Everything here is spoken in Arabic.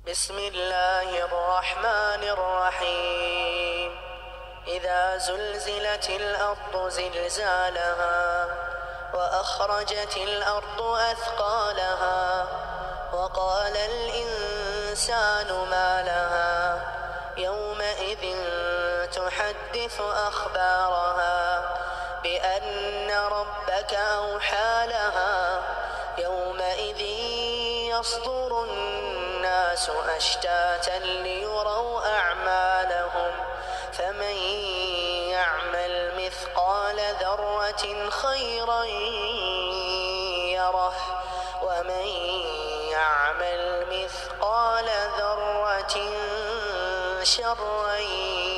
بسم الله الرحمن الرحيم. إذا زلزلت الأرض زلزالها وأخرجت الأرض أثقالها وقال الإنسان ما لها يومئذ تحدث أخبارها بأن ربك أوحى لها يومئذ يصدر الناس أشتاتا ليروا أعمالهم فمن يعمل مثقال ذرة خيرا يره ومن يعمل مثقال ذرة شرا